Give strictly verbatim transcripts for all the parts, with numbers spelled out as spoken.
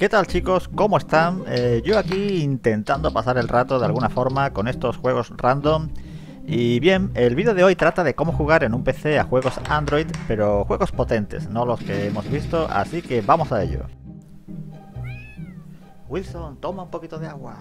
¿Qué tal, chicos? ¿Cómo están? Eh, yo aquí intentando pasar el rato de alguna forma con estos juegos random. Y bien, el vídeo de hoy trata de cómo jugar en un P C a juegos Android, pero juegos potentes, no los que hemos visto, así que vamos a ello. Wilson, toma un poquito de agua.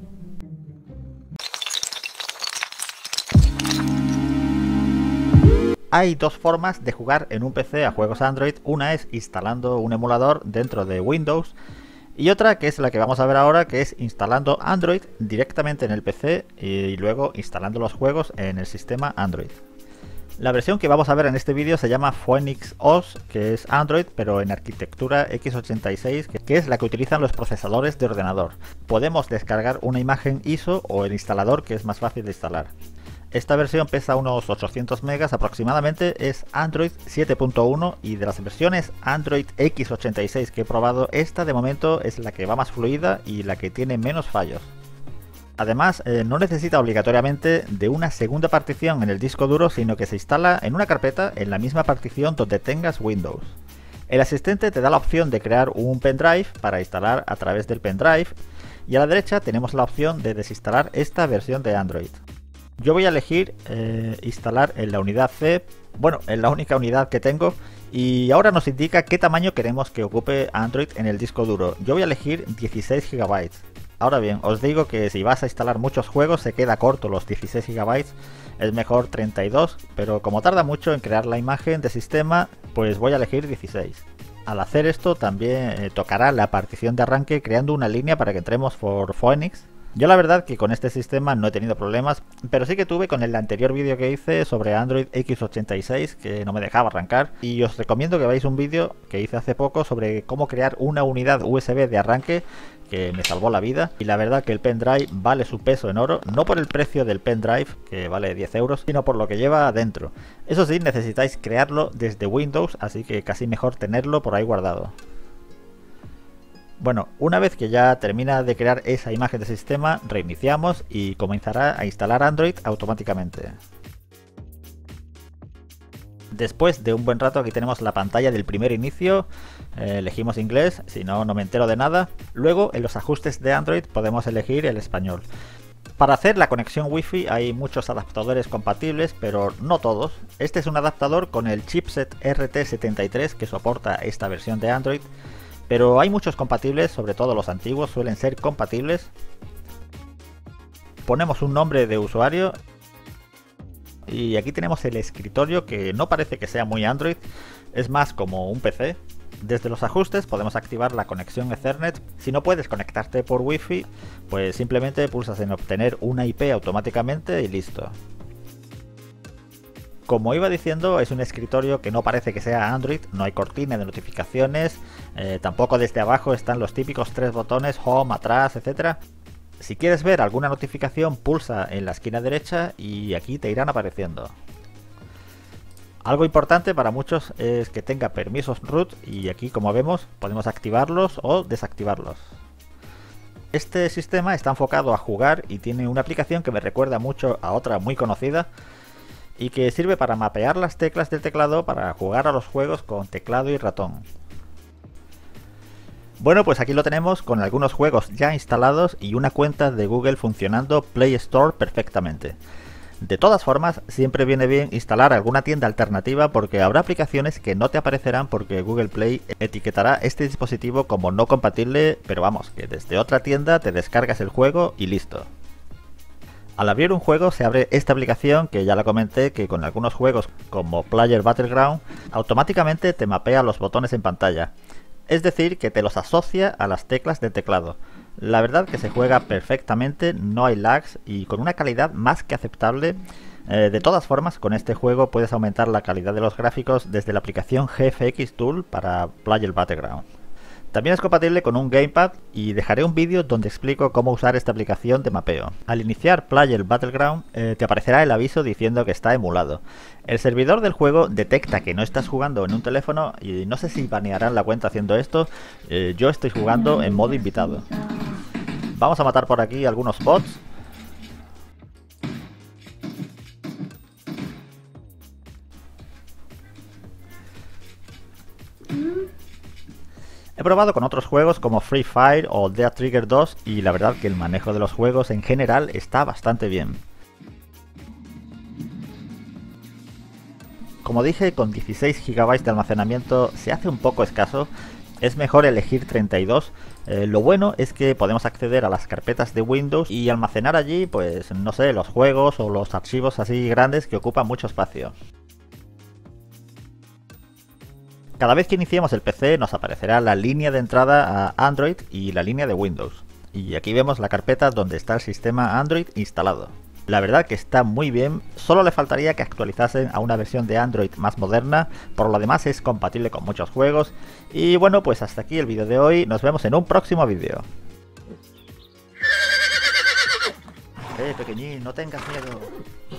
Hay dos formas de jugar en un P C a juegos Android. Una es instalando un emulador dentro de Windows y otra, que es la que vamos a ver ahora, que es instalando Android directamente en el P C y luego instalando los juegos en el sistema Android. La versión que vamos a ver en este vídeo se llama Phoenix O S, que es Android pero en arquitectura equis ochenta y seis, que es la que utilizan los procesadores de ordenador. Podemos descargar una imagen I S O o el instalador, que es más fácil de instalar. Esta versión pesa unos ochocientos megas aproximadamente, es Android siete punto uno y de las versiones Android equis ochenta y seis que he probado, esta de momento es la que va más fluida y la que tiene menos fallos. Además, eh, no necesita obligatoriamente de una segunda partición en el disco duro, sino que se instala en una carpeta en la misma partición donde tengas Windows. El asistente te da la opción de crear un pendrive para instalar a través del pendrive y a la derecha tenemos la opción de desinstalar esta versión de Android. Yo voy a elegir eh, instalar en la unidad C, bueno, en la única unidad que tengo, y ahora nos indica qué tamaño queremos que ocupe Android en el disco duro. Yo voy a elegir dieciséis gigabytes. Ahora bien, os digo que si vas a instalar muchos juegos se queda corto los dieciséis gigabytes, es mejor treinta y dos, pero como tarda mucho en crear la imagen de sistema, pues voy a elegir dieciséis. Al hacer esto también eh, tocará la partición de arranque creando una línea para que entremos por Phoenix. Yo la verdad que con este sistema no he tenido problemas, pero sí que tuve con el anterior vídeo que hice sobre Android equis ochenta y seis, que no me dejaba arrancar, y os recomiendo que veáis un vídeo que hice hace poco sobre cómo crear una unidad U S B de arranque, que me salvó la vida. Y la verdad que el pendrive vale su peso en oro, no por el precio del pendrive, que vale diez euros, sino por lo que lleva adentro. Eso sí, necesitáis crearlo desde Windows, así que casi mejor tenerlo por ahí guardado. Bueno, una vez que ya termina de crear esa imagen de sistema, reiniciamos y comenzará a instalar Android automáticamente. Después de un buen rato, aquí tenemos la pantalla del primer inicio, eh, elegimos inglés, si no, no me entero de nada. Luego, en los ajustes de Android podemos elegir el español. Para hacer la conexión Wi-Fi hay muchos adaptadores compatibles, pero no todos. Este es un adaptador con el chipset R T setenta y tres que soporta esta versión de Android. Pero hay muchos compatibles, sobre todo los antiguos suelen ser compatibles. Ponemos un nombre de usuario y aquí tenemos el escritorio, que no parece que sea muy Android, es más como un P C. Desde los ajustes podemos activar la conexión Ethernet. Si no puedes conectarte por Wi-Fi, pues simplemente pulsas en obtener una I P automáticamente y listo. Como iba diciendo, es un escritorio que no parece que sea Android, no hay cortina de notificaciones, eh, tampoco desde abajo están los típicos tres botones, Home, atrás, etcétera. Si quieres ver alguna notificación, pulsa en la esquina derecha y aquí te irán apareciendo. Algo importante para muchos es que tenga permisos root y aquí, como vemos, podemos activarlos o desactivarlos. Este sistema está enfocado a jugar y tiene una aplicación que me recuerda mucho a otra muy conocida, y que sirve para mapear las teclas del teclado para jugar a los juegos con teclado y ratón. Bueno, pues aquí lo tenemos con algunos juegos ya instalados y una cuenta de Google funcionando Play Store perfectamente. De todas formas, siempre viene bien instalar alguna tienda alternativa porque habrá aplicaciones que no te aparecerán porque Google Play etiquetará este dispositivo como no compatible, pero vamos, que desde otra tienda te descargas el juego y listo. Al abrir un juego se abre esta aplicación que ya la comenté, que con algunos juegos como Player Battleground automáticamente te mapea los botones en pantalla. Es decir, que te los asocia a las teclas del teclado. La verdad que se juega perfectamente, no hay lags y con una calidad más que aceptable. Eh, de todas formas, con este juego puedes aumentar la calidad de los gráficos desde la aplicación G F X Tool para Player Battleground. También es compatible con un gamepad y dejaré un vídeo donde explico cómo usar esta aplicación de mapeo. Al iniciar Player Battleground eh, te aparecerá el aviso diciendo que está emulado. El servidor del juego detecta que no estás jugando en un teléfono y no sé si banearán la cuenta haciendo esto. Eh, yo estoy jugando en modo invitado. Vamos a matar por aquí algunos bots. He probado con otros juegos como Free Fire o Death Trigger dos y la verdad que el manejo de los juegos en general está bastante bien. Como dije, con dieciséis gigabytes de almacenamiento se hace un poco escaso, es mejor elegir treinta y dos. Eh, lo bueno es que podemos acceder a las carpetas de Windows y almacenar allí, pues no sé, los juegos o los archivos así grandes que ocupan mucho espacio. Cada vez que iniciemos el P C nos aparecerá la línea de entrada a Android y la línea de Windows. Y aquí vemos la carpeta donde está el sistema Android instalado. La verdad que está muy bien, solo le faltaría que actualizasen a una versión de Android más moderna, por lo demás es compatible con muchos juegos. Y bueno, pues hasta aquí el vídeo de hoy, nos vemos en un próximo vídeo. Eh, pequeñín, no tengas miedo.